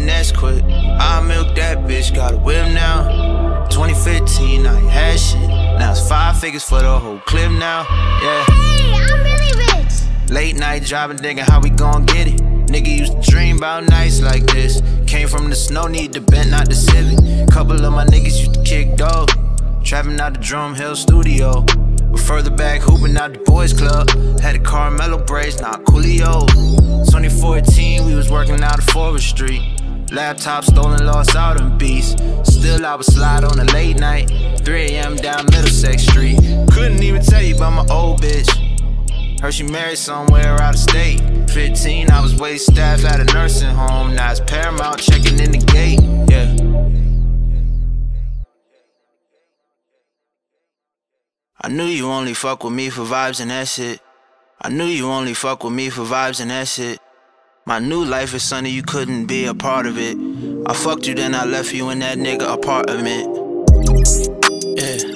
finesse quick. I milk that bitch, got a whip now. 2015, I ain't had shit. Now it's 5 figures for the whole clip now. Yeah. Hey, I'm really rich. Late night driving, thinking how we gon' get it. Nigga used to dream about nights like this. Came from the snow, need the bent, not the Civic. Couple of my niggas used to kick dog. Trapping out the Drum Hill studio. But further back, hooping out the boys club. Had a Carmelo braids, not Coolio. 2014, we was working out of Forest Street. Laptop stolen, lost out in beats. Still I would slide on a late night. 3 AM down Middlesex Street. Couldn't even tell you about my old bitch. Heard she married somewhere out of state. 15, I was wait staff at a nursing home. Now it's Paramount checking in the gate. Yeah. I knew you only fuck with me for vibes and that's it. I knew you only fuck with me for vibes and that's it. My new life is sunny, you couldn't be a part of it. I fucked you, then I left you in that nigga apartment. Yeah.